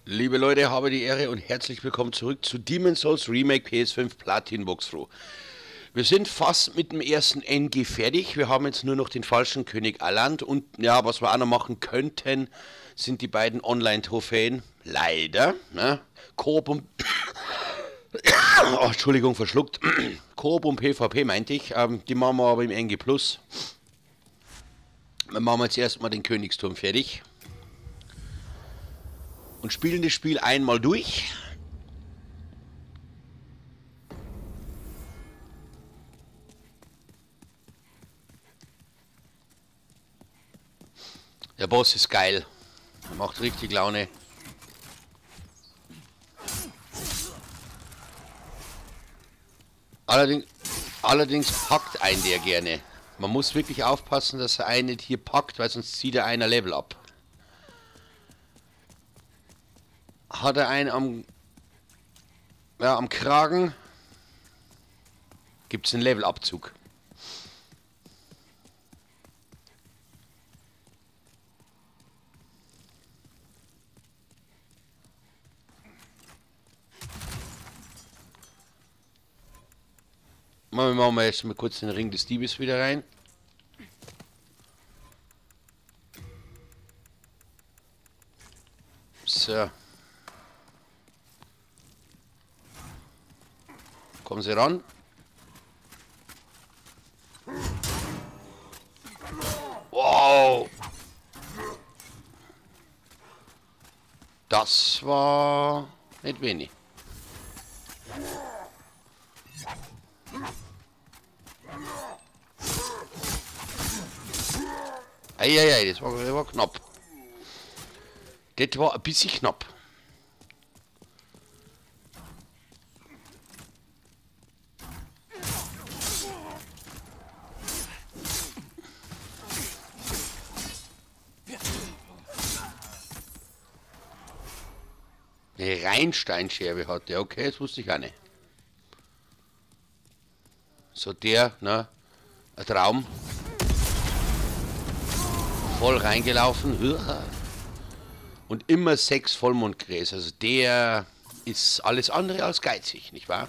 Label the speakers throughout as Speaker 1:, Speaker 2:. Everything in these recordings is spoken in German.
Speaker 1: Liebe Leute, habe die Ehre und herzlich willkommen zurück zu Demon's Souls Remake PS5 Platin Walkthrough. Wir sind fast mit dem ersten NG fertig. Wir haben jetzt nur noch den falschen König Aland und ja, was wir auch noch machen könnten, sind die beiden Online-Trophäen. Leider, ne? Koop und oh, Entschuldigung, verschluckt. Koop und PvP meinte ich. Die machen wir aber im NG Plus. Dann machen wir jetzt erstmal den Königsturm fertig. Und spielen das Spiel einmal durch. Der Boss ist geil. Macht richtig Laune. Allerdings packt einen der gerne. Man muss wirklich aufpassen, dass er einen nicht hier packt, weil sonst zieht er einer Level ab. Hat er einen am Kragen, gibt es einen Levelabzug. Machen wir jetzt mal kurz den Ring des Diebes wieder rein. So. Kommen Sie ran. Wow. Das war nicht wenig. Eieiei, das war knapp. Das war ein bisschen knapp. Eine Rheinsteinscherbe hat der, okay, das wusste ich auch nicht. So der, ne, ein Traum. Voll reingelaufen. Und immer 6 Vollmondgräser. Also der ist alles andere als geizig, nicht wahr?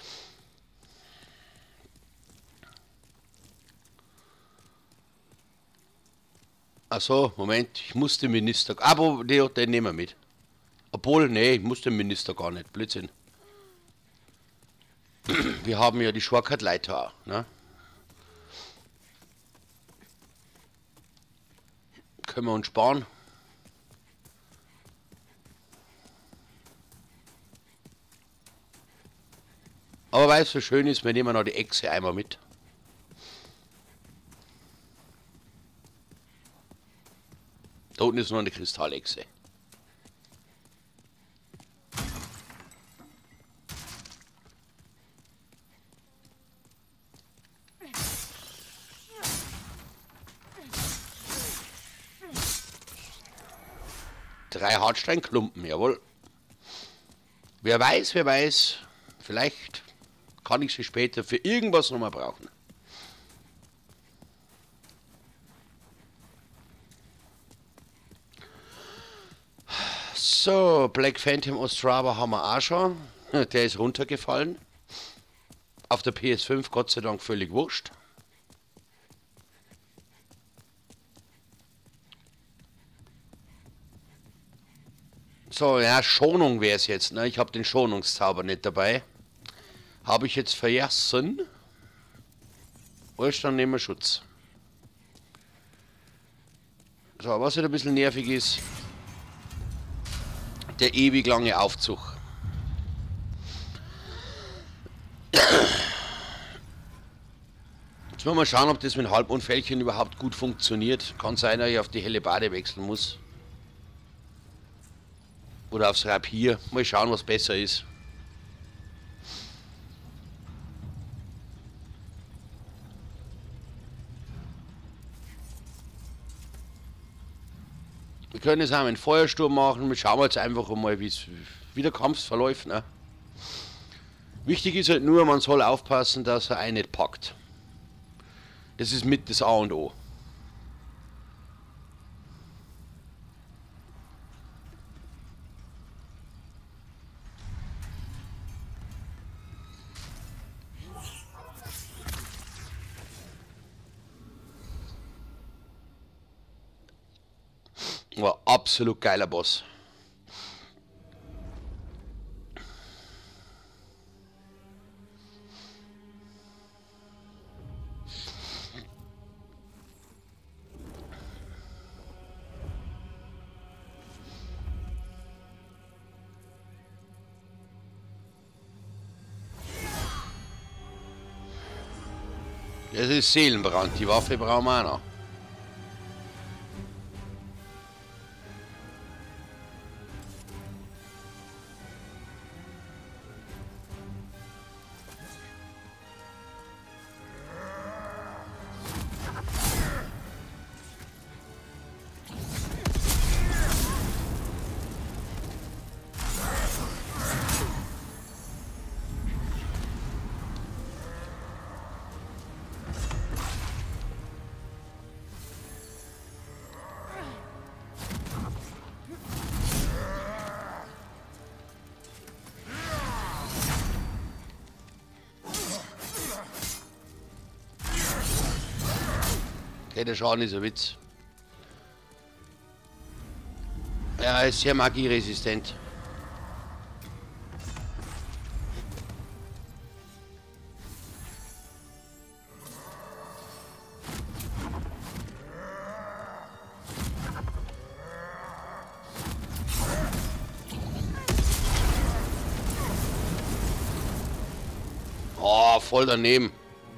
Speaker 1: Achso, Moment, ich muss den Minister. Aber den nehmen wir mit. Obwohl, nee, ich muss den Minister gar nicht. Blödsinn. Wir haben ja die Schwarzkart-Leiter, ne? Können wir uns sparen. Aber weil es so schön ist, wir nehmen noch die Echse einmal mit. Da unten ist noch eine Kristallechse. Drei Hartsteinklumpen, jawohl. Wer weiß, vielleicht kann ich sie später für irgendwas nochmal brauchen. So, Black Phantom Ostrava haben wir auch schon. Der ist runtergefallen. Auf der PS5 Gott sei Dank völlig wurscht. So, ja, Schonung wäre es jetzt. Ne? Ich habe den Schonungszauber nicht dabei. Habe ich jetzt vergessen. Dann nehmen wir Schutz. So, was halt ein bisschen nervig ist, der ewig lange Aufzug. Jetzt wollen wir mal schauen, ob das mit Halbmondfältchen überhaupt gut funktioniert. Kann sein, dass ich auf die helle Bade wechseln muss. Oder aufs Rapier. Mal schauen, was besser ist. Wir können jetzt auch einen Feuersturm machen. Wir schauen jetzt einfach mal, wie der Kampf verläuft. Ne? Wichtig ist halt nur, man soll aufpassen, dass er einen nicht packt. Das ist mit das A und O. War absolut geiler Boss. Das ist Seelenbrand, die Waffe brauchen wir auch noch. Okay, der Schaden ist ein Witz. Ja, er ist sehr magieresistent. Oh, voll daneben.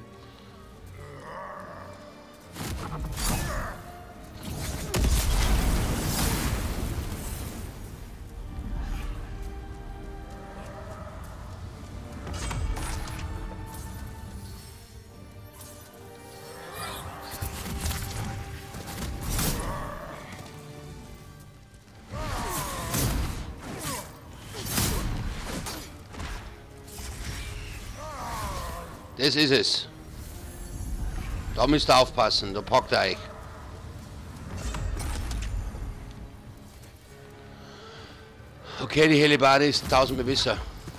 Speaker 1: Das ist es. Da müsst ihr aufpassen, da packt ihr euch. Okay, die Hellebarde ist 1000 besser.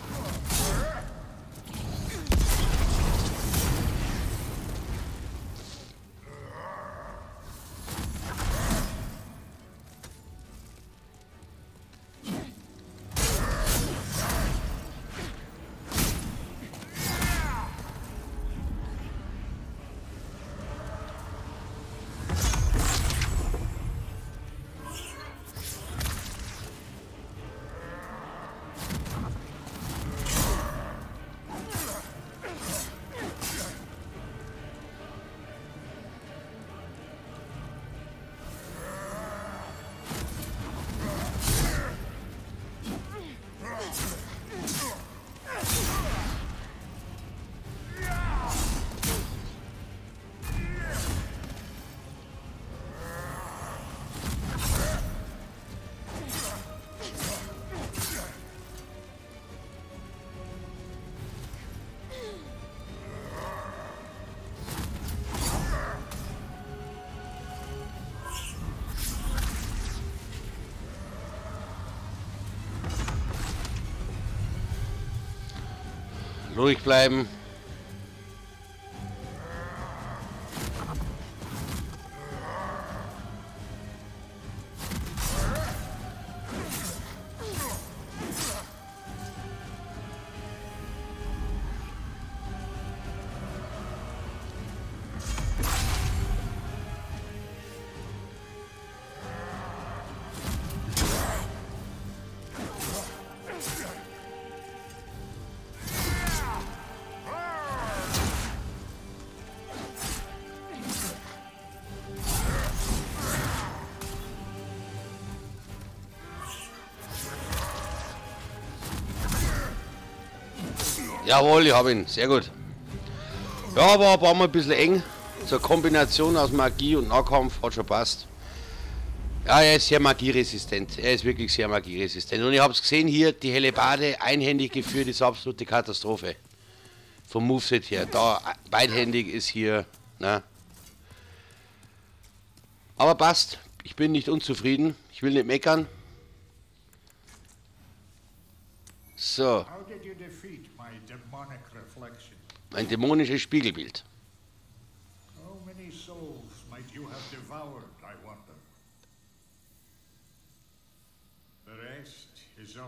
Speaker 1: Ruhig bleiben. Jawohl, ich habe ihn. Sehr gut. Ja, war mal ein bisschen eng. So eine Kombination aus Magie und Nahkampf hat schon passt. Ja, er ist sehr magieresistent. Er ist wirklich sehr magieresistent. Und ich habe es gesehen hier, die Hellebarde einhändig geführt ist absolute Katastrophe. Vom Moveset her. Da beidhändig ist hier. Na. Aber passt. Ich bin nicht unzufrieden. Ich will nicht meckern. So. Ein dämonisches Spiegelbild.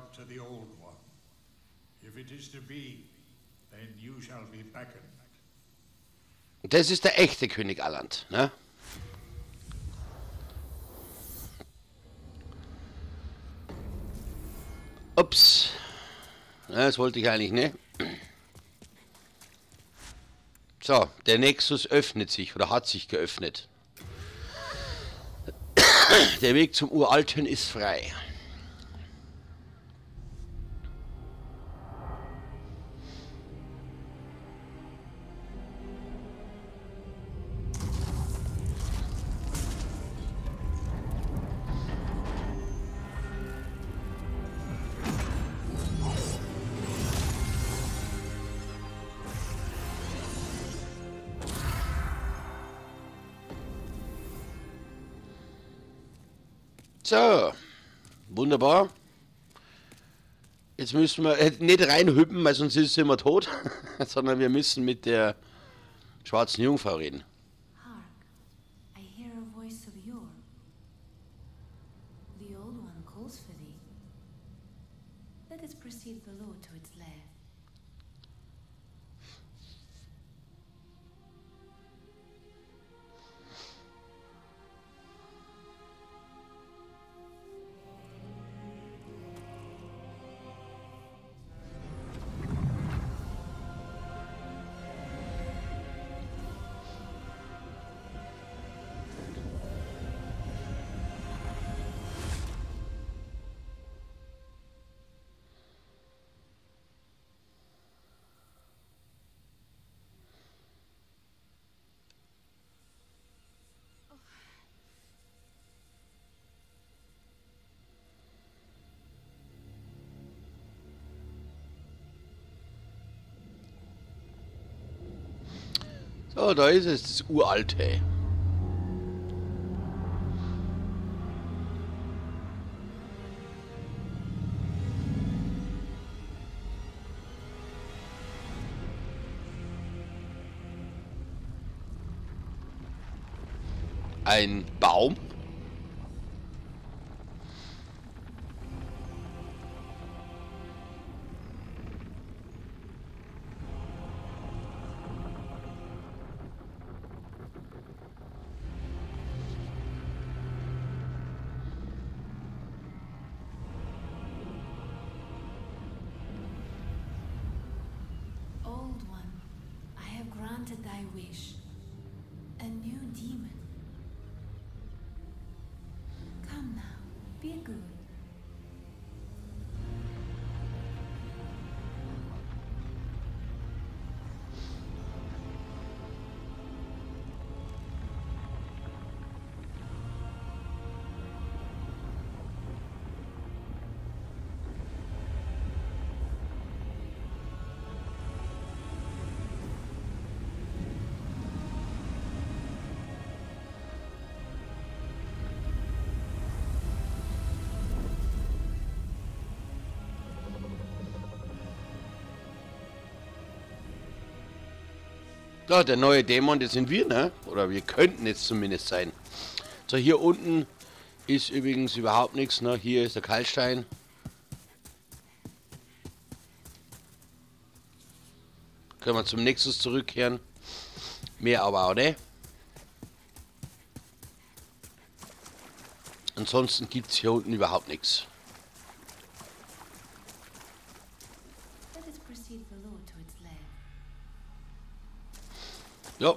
Speaker 2: up to the Old One. If it is to be, then you shall be beckoned.
Speaker 1: Das ist der echte König Aland, ne? Ups. Ja, das wollte ich eigentlich nicht. So, der Nexus öffnet sich oder hat sich geöffnet. Der Weg zum Uralten ist frei. So, wunderbar. Jetzt müssen wir nicht reinhüppen, weil sonst ist sie immer tot, sondern wir müssen mit der schwarzen Jungfrau reden.
Speaker 3: Hark, I hear a voice of yore. The Old One calls for thee. Let us proceed below to its lair.
Speaker 1: So, da ist es, das Uralte. Ein Baum.
Speaker 3: Old One, I have granted thy wish. A new demon. Come now, be good.
Speaker 1: Ja, der neue Dämon, das sind wir, ne? Oder wir könnten jetzt zumindest sein. So, hier unten ist übrigens überhaupt nichts, ne? Hier ist der Kalkstein. Können wir zum Nexus zurückkehren. Mehr aber auch, ne? Ansonsten gibt es hier unten überhaupt nichts.
Speaker 3: Let us proceed below to its lair.
Speaker 1: Ja.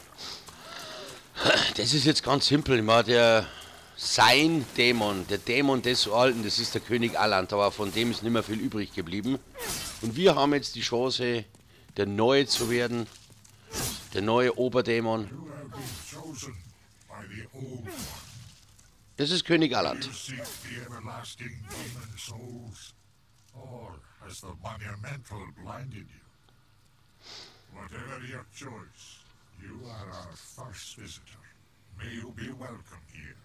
Speaker 1: Das ist jetzt ganz simpel. Ich meine, sein Dämon, der Dämon des Alten, das ist der König Aland, aber von dem ist nicht mehr viel übrig geblieben. Und wir haben jetzt die Chance, der Neue zu werden, der neue Oberdämon.
Speaker 2: You have been chosen by the Old One.
Speaker 1: Das ist König Aland.
Speaker 2: You seek the everlasting demon souls, or has the monumental blinded you? Whatever your choice, you are our first visitor. May you be welcome here.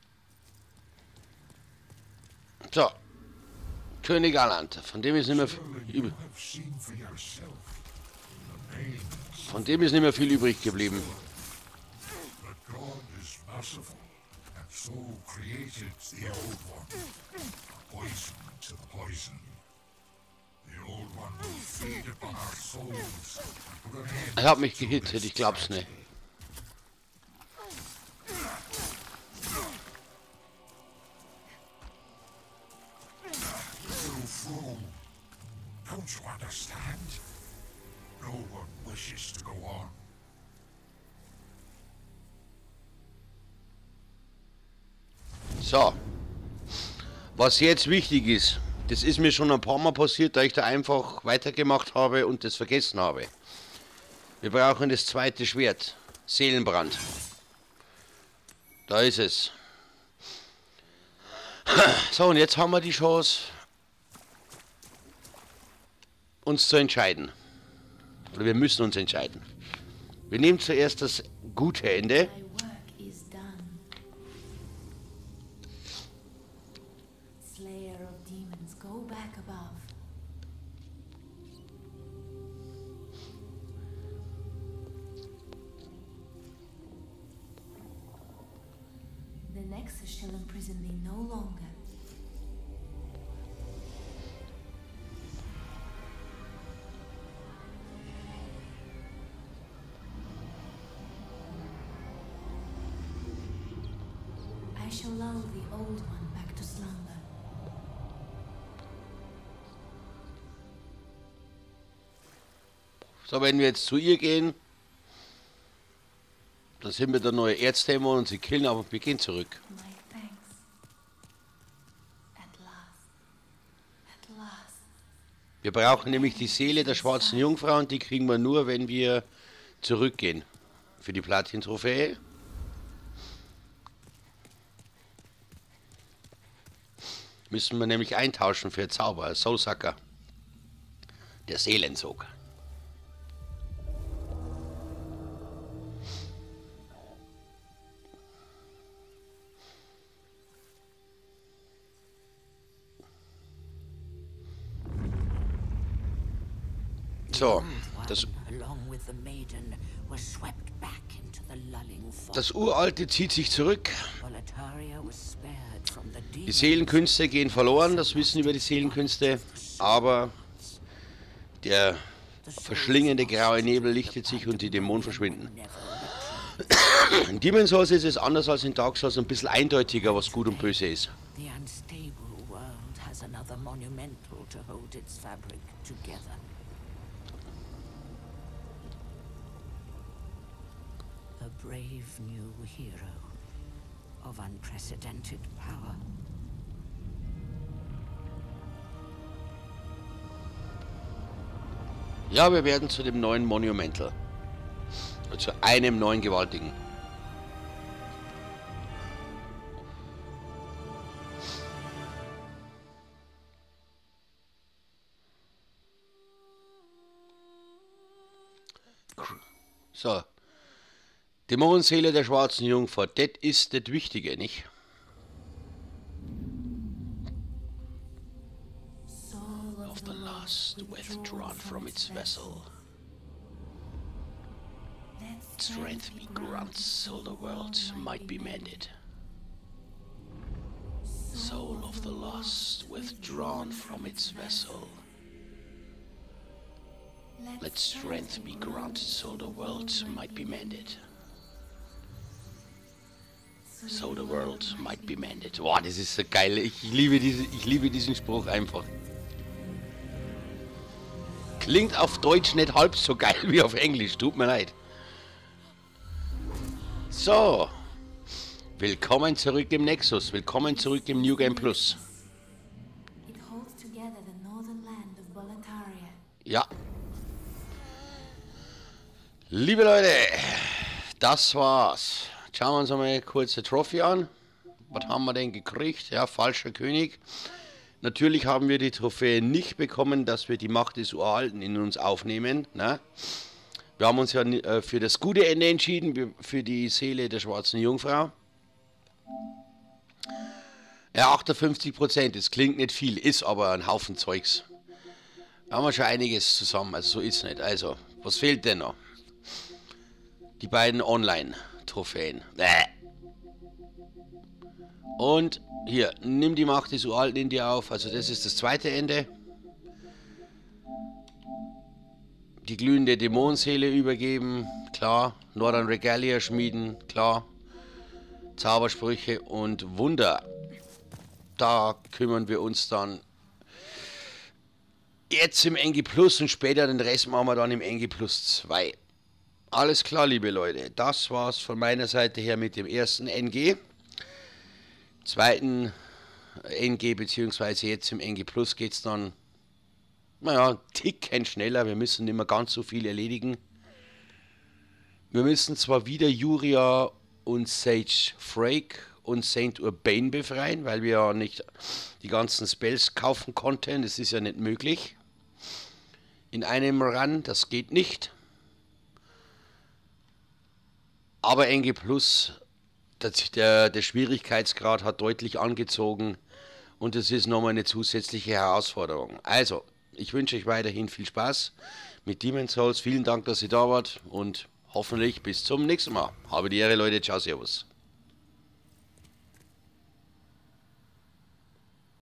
Speaker 1: So. König Aland, von dem ist nicht mehr
Speaker 2: Surely you
Speaker 1: übrig.
Speaker 2: have seen for yourself the pains.
Speaker 1: Von dem ist nicht mehr viel übrig geblieben.
Speaker 2: But God is merciful and soul created the Old One. Poison to the poison. The Old One will feed upon our souls and put an end
Speaker 1: Er hat mich
Speaker 2: to
Speaker 1: gehittet,
Speaker 2: this
Speaker 1: ich glaub's
Speaker 2: tragedy.
Speaker 1: nicht.
Speaker 2: You fool! Don't you understand? No one wishes to go on.
Speaker 1: So. Was jetzt wichtig ist, das ist mir schon ein paar Mal passiert, da ich da einfach weitergemacht habe und das vergessen habe. Wir brauchen das zweite Schwert. Seelenbrand. Da ist es. So, und jetzt haben wir die Chance, uns zu entscheiden. Oder wir müssen uns entscheiden. Wir nehmen zuerst das gute Ende.
Speaker 3: My work is done. Slayer of demons, go back above. The Nexus shall imprison thee no longer. I shall lull the old one back to slumber.
Speaker 1: So, wenn wir jetzt zu ihr gehen, dann sind wir der neue Erzdämon und sie killen, aber wir gehen zurück.
Speaker 3: My thanks. At last. At last.
Speaker 1: Wir brauchen nämlich die Seele der schwarzen Jungfrau und die kriegen wir nur, wenn wir zurückgehen. Für die Platin-Trophäe. Müssen wir nämlich eintauschen für Zauber, Soulsucker. Der Seelensog. So,
Speaker 4: along with the maiden, were swept back into the lulling fog.
Speaker 1: das Uralte zieht sich zurück.
Speaker 4: Volataria was spared from the
Speaker 1: Die
Speaker 4: demons.
Speaker 1: Seelenkünste gehen verloren, das Wissen über die Seelenkünste. Aber der verschlingende graue Nebel lichtet sich und die Dämonen verschwinden. In Demon's Souls ist es anders als in Dark Souls ein bisschen eindeutiger, was gut und böse ist.
Speaker 4: The unstable world has another monumental to hold its fabric together. A brave new hero of unprecedented power.
Speaker 1: Ja, wir werden zu dem neuen Monumental. Zu einem neuen Gewaltigen. So. Dämonenseele der schwarzen Jungfrau, das ist das Wichtige, nicht?
Speaker 3: Soul
Speaker 1: Of the lust withdrawn from its vessel.
Speaker 3: Let
Speaker 1: Strength be granted, so the world might be mended. Soul of the lost withdrawn from its vessel. Let strength be granted, so the world might be mended. So the world might be mended. Boah, das ist so geil. Ich liebe diesen Spruch einfach. Klingt auf Deutsch nicht halb so geil wie auf Englisch. Tut mir leid. So. Willkommen zurück im Nexus. Willkommen zurück im New Game Plus.
Speaker 3: It holds together the northern land of Volataria.
Speaker 1: Ja. Liebe Leute, das war's. Schauen wir uns einmal kurz die Trophy an. Was haben wir denn gekriegt? Ja, falscher König. Natürlich haben wir die Trophäe nicht bekommen, dass wir die Macht des Uralten in uns aufnehmen. Ne? Wir haben uns ja für das gute Ende entschieden, für die Seele der schwarzen Jungfrau. Ja, 58%, das klingt nicht viel, ist aber ein Haufen Zeugs. Da haben wir schon einiges zusammen, also so ist es nicht. Also, was fehlt denn noch? Die beiden Online-Trophäen. Und hier, nimm die Macht des Uralten in dir auf. Also das ist das zweite Ende. Die glühende Dämonenseele übergeben, klar. Northern Regalia schmieden, klar. Zaubersprüche und Wunder. Da kümmern wir uns dann jetzt im NG Plus und später den Rest machen wir dann im NG Plus 2. Alles klar, liebe Leute. Das war's von meiner Seite her mit dem ersten NG. Zweiten NG, beziehungsweise jetzt im NG Plus geht es dann, naja, ticken schneller. Wir müssen nicht mehr ganz so viel erledigen. Wir müssen zwar wieder Juria und Sage Frake und Saint Urbain befreien, weil wir ja nicht die ganzen Spells kaufen konnten. Das ist ja nicht möglich. In einem Run, das geht nicht. Aber NG Plus, der Schwierigkeitsgrad hat deutlich angezogen und es ist nochmal eine zusätzliche Herausforderung. Also, ich wünsche euch weiterhin viel Spaß mit Demon's Souls. Vielen Dank, dass ihr da wart und hoffentlich bis zum nächsten Mal. Habe die Ehre, Leute. Ciao, servus.